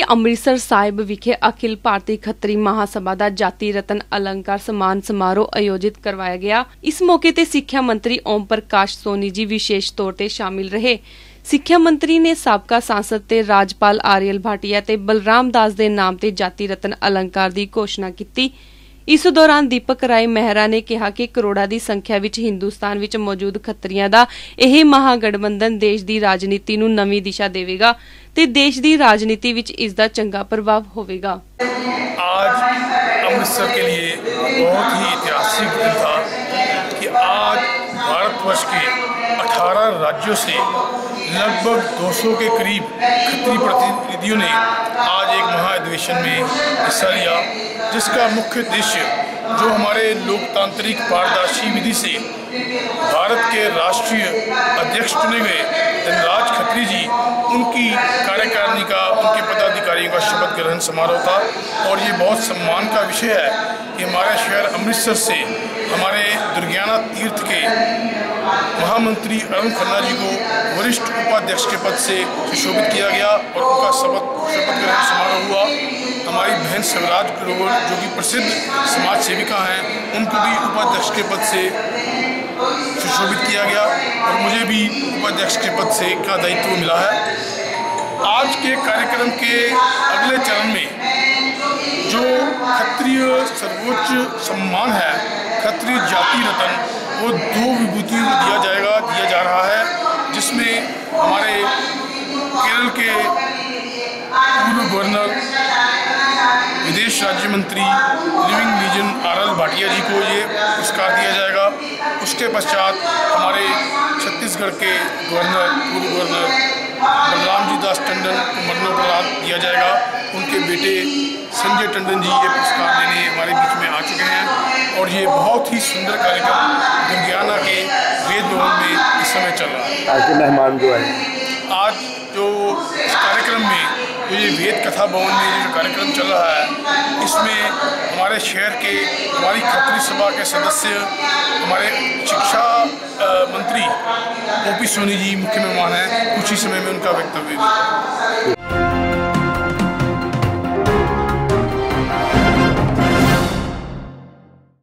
ਅੰਮ੍ਰਿਤਸਰ ਸਾਹਿਬ ਵਿਖੇ ਅਖਿਲ ਭਾਰਤੀ ਖੱਤਰੀ ਮਹਾਸਭਾ ਦਾ ਜਾਤੀ ਰਤਨ ਅਲੰਕਾਰ ਸਨਮਾਨ ਸਮਾਰੋਹ ਆਯੋਜਿਤ ਕਰਵਾਇਆ ਗਿਆ। ਇਸ ਮੌਕੇ ਤੇ ਸਿੱਖਿਆ ਮੰਤਰੀ ਓਮ ਪ੍ਰਕਾਸ਼ ਸੋਨੀ ਜੀ ਵਿਸ਼ੇਸ਼ ਤੌਰ ਤੇ ਸ਼ਾमिल रहे। ਸਿੱਖਿਆ ਮੰਤਰੀ ਨੇ ਸਾਬਕਾ सांसद ਤੇ ਰਾਜਪਾਲ ਆਰੀਅਲ ਭਾਟੀਆ ਤੇ ਬਲਰਾਮ ਦਾਸ ਦੇ ਨਾਮ ਤੇ ਜਾਤੀ ਰਤਨ ਅਲੰਕਾਰ ਦੀ ਘੋਸ਼ਣਾ ਕੀਤੀ। इस दौरान दीपक राय मेहरा ने कहा कि करोड़ों की संख्या विच हिंदुस्तान विच मौजूद खत्रियां दा यह महागठबंधन देश की राजनीति नूं नवीं दिशा देवेगा ते देश की राजनीति विच इसदा चंगा प्रभाव होवेगा। आज अमृतसर के लिए बहुत ही ऐतिहासिक दिन था कि आज भारतवर्ष के 18 राज्यों से लगभग 200 के करीब खत्री प्रतिनिधियों ने आज एक महाअधिवेशन में हिस्सा लिया, जिसका मुख्य उद्देश्य जो हमारे लोकतांत्रिक पारदर्शी विधि से भारत के राष्ट्रीय अध्यक्ष चुने गए धनराज खत्री जी, उनकी कार्यकारिणी का, उनके पदाधिकारियों का शपथ ग्रहण समारोह था। और ये बहुत सम्मान का विषय है कि हमारे शहर अमृतसर से हमारे दुर्गियाना तीर्थ के महामंत्री अरुण खन्ना जी को वरिष्ठ उपाध्यक्ष के पद से सुशोभित किया गया और उनका शपथ ग्रहण समारोह हुआ। हमारी बहन शिवराज ग्रोवर जो कि प्रसिद्ध समाज सेविका हैं, उनको भी उपाध्यक्ष के पद से सुशोभित किया गया और मुझे भी उपाध्यक्ष के पद से का दायित्व मिला है। आज के कार्यक्रम के अगले चरण में जो क्षत्रिय सर्वोच्च सम्मान है, क्षत्रिय जाति रत्न, वो 2 विभूतियों को दिया जा रहा है, जिसमें हमारे केरल के पूर्व गवर्नर विदेश राज्य मंत्री लिविंग लीजन आरएल भाटिया जी को ये पुरस्कार दिया जाएगा। उसके पश्चात हमारे छत्तीसगढ़ के गवर्नर पूर्व गवर्नर बलराम जी दास टंडन को मरणोपरांत दिया जाएगा। उनके बेटे संजय टंडन जी ये पुरस्कार लेने हमारे बीच में आ चुके हैं और ये बहुत ही सुंदर कार्यक्रम दुर्गियाना के वेद भवन में इस समय चल रहा है। आज के मेहमान जो है, आज जो इस कार्यक्रम में जो ये वेद कथा भवन में जो कार्यक्रम चल रहा है, इसमें हमारे शहर के, हमारी खत्री सभा के सदस्य, हमारे शिक्षा मंत्री ओपी सोनी जी मुख्य मेहमान हैं। कुछ ही समय में उनका वक्तव्य भी